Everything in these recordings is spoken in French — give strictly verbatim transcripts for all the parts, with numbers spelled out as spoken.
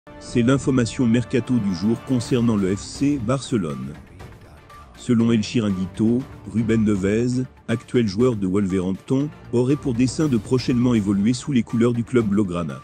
C'est l'information mercato du jour concernant le F C Barcelone. Selon El Chiringuito, Ruben Neves, actuel joueur de Wolverhampton, aurait pour dessein de prochainement évoluer sous les couleurs du club blaugrana.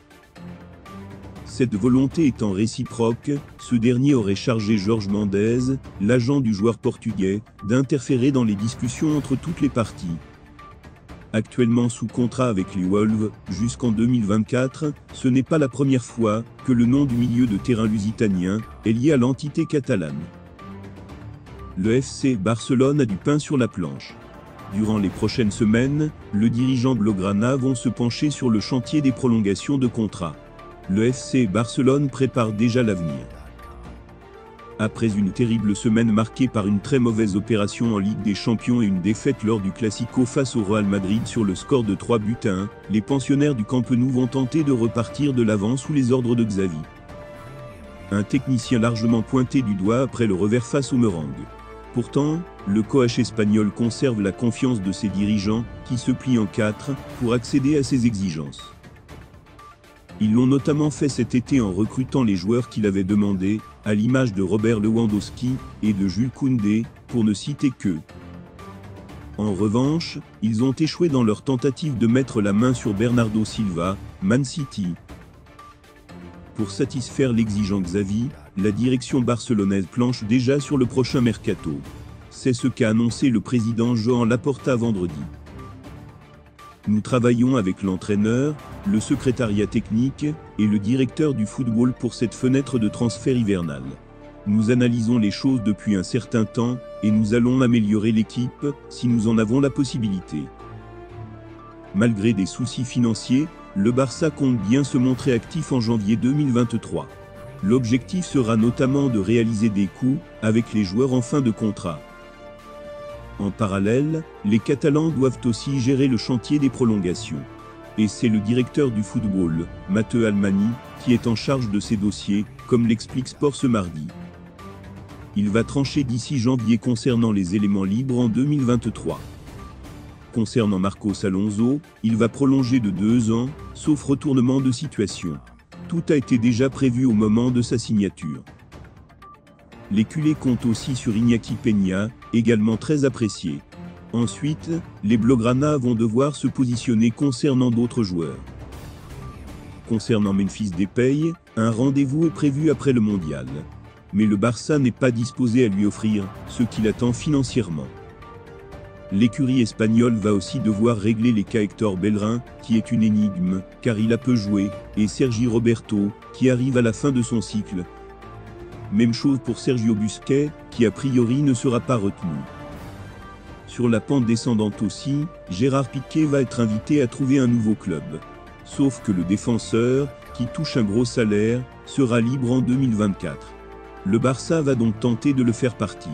Cette volonté étant réciproque, ce dernier aurait chargé Jorge Mendes, l'agent du joueur portugais, d'interférer dans les discussions entre toutes les parties. Actuellement sous contrat avec les Wolves, jusqu'en deux mille vingt-quatre, ce n'est pas la première fois que le nom du milieu de terrain lusitanien est lié à l'entité catalane. Le F C Barcelone a du pain sur la planche. Durant les prochaines semaines, le dirigeant blaugrana vont se pencher sur le chantier des prolongations de contrat. Le F C Barcelone prépare déjà l'avenir. Après une terrible semaine marquée par une très mauvaise opération en Ligue des Champions et une défaite lors du Classico face au Real Madrid sur le score de trois buts à un, les pensionnaires du Camp Nou vont tenter de repartir de l'avant sous les ordres de Xavi. Un technicien largement pointé du doigt après le revers face au Meringue. Pourtant, le coach espagnol conserve la confiance de ses dirigeants, qui se plient en quatre, pour accéder à ses exigences. Ils l'ont notamment fait cet été en recrutant les joueurs qu'il avait demandé, à l'image de Robert Lewandowski et de Jules Koundé, pour ne citer qu'eux. En revanche, ils ont échoué dans leur tentative de mettre la main sur Bernardo Silva, Man City. Pour satisfaire l'exigeant Xavi, la direction barcelonaise planche déjà sur le prochain mercato. C'est ce qu'a annoncé le président Joan Laporta vendredi. Nous travaillons avec l'entraîneur, le secrétariat technique et le directeur du football pour cette fenêtre de transfert hivernale. Nous analysons les choses depuis un certain temps et nous allons améliorer l'équipe si nous en avons la possibilité. Malgré des soucis financiers, le Barça compte bien se montrer actif en janvier deux mille vingt-trois. L'objectif sera notamment de réaliser des coups avec les joueurs en fin de contrat. En parallèle, les Catalans doivent aussi gérer le chantier des prolongations. Et c'est le directeur du football, Mateu Almani, qui est en charge de ces dossiers, comme l'explique Sport ce mardi. Il va trancher d'ici janvier concernant les éléments libres en deux mille vingt-trois. Concernant Marcos Alonso, il va prolonger de deux ans, sauf retournement de situation. Tout a été déjà prévu au moment de sa signature. Les culés comptent aussi sur Iñaki Peña, également très apprécié. Ensuite, les blaugrana vont devoir se positionner concernant d'autres joueurs. Concernant Memphis Depay, un rendez-vous est prévu après le mondial. Mais le Barça n'est pas disposé à lui offrir ce qu'il attend financièrement. L'écurie espagnole va aussi devoir régler les cas Hector Bellerin, qui est une énigme, car il a peu joué, et Sergi Roberto, qui arrive à la fin de son cycle. Même chose pour Sergio Busquets, qui a priori ne sera pas retenu. Sur la pente descendante aussi, Gérard Piqué va être invité à trouver un nouveau club. Sauf que le défenseur, qui touche un gros salaire, sera libre en deux mille vingt-quatre. Le Barça va donc tenter de le faire partir.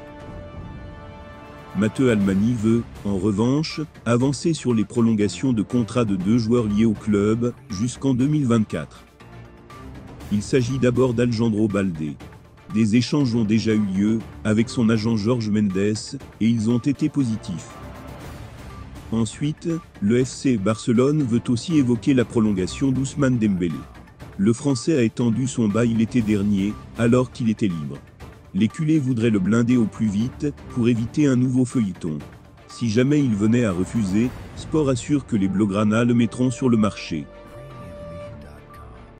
Mateu Almani veut, en revanche, avancer sur les prolongations de contrats de deux joueurs liés au club, jusqu'en deux mille vingt-quatre. Il s'agit d'abord d'Alejandro Baldé. Des échanges ont déjà eu lieu, avec son agent Jorge Mendes, et ils ont été positifs. Ensuite, le F C Barcelone veut aussi évoquer la prolongation d'Ousmane Dembélé. Le Français a étendu son bail l'été dernier, alors qu'il était libre. Les culés voudraient le blinder au plus vite, pour éviter un nouveau feuilleton. Si jamais il venait à refuser, Sport assure que les blaugrana le mettront sur le marché.